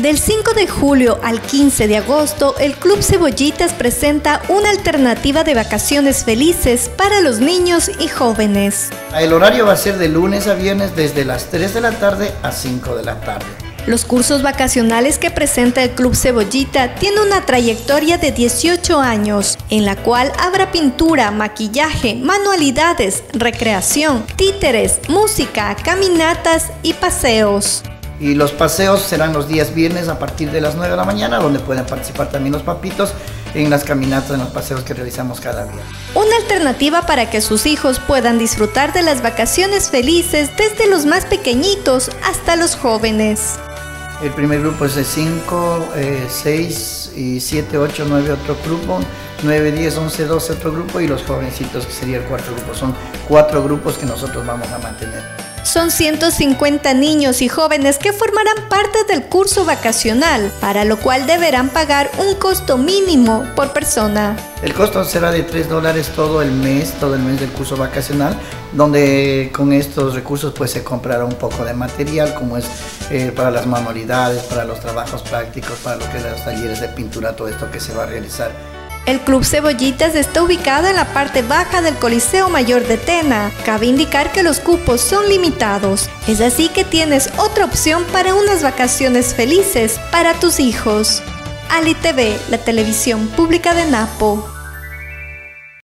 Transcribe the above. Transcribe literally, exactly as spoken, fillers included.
Del cinco de julio al quince de agosto, el Club Cebollitas presenta una alternativa de vacaciones felices para los niños y jóvenes. El horario va a ser de lunes a viernes desde las tres de la tarde a cinco de la tarde. Los cursos vacacionales que presenta el Club Cebollita tienen una trayectoria de dieciocho años, en la cual habrá pintura, maquillaje, manualidades, recreación, títeres, música, caminatas y paseos. Y los paseos serán los días viernes a partir de las nueve de la mañana, donde pueden participar también los papitos en las caminatas, en los paseos que realizamos cada día. Una alternativa para que sus hijos puedan disfrutar de las vacaciones felices desde los más pequeñitos hasta los jóvenes. El primer grupo es de cinco, seis y siete, ocho, nueve otro grupo, nueve, diez, once, doce otro grupo y los jovencitos que sería el cuarto grupo. Son cuatro grupos que nosotros vamos a mantener. Son ciento cincuenta niños y jóvenes que formarán parte del curso vacacional, para lo cual deberán pagar un costo mínimo por persona. El costo será de tres dólares todo el mes, todo el mes del curso vacacional, donde con estos recursos pues se comprará un poco de material, como es eh, para las manualidades, para los trabajos prácticos, para lo que es los talleres de pintura, todo esto que se va a realizar. El Club Cebollitas está ubicado en la parte baja del Coliseo Mayor de Tena. Cabe indicar que los cupos son limitados. Es así que tienes otra opción para unas vacaciones felices para tus hijos. Ali T V, la televisión pública de Napo.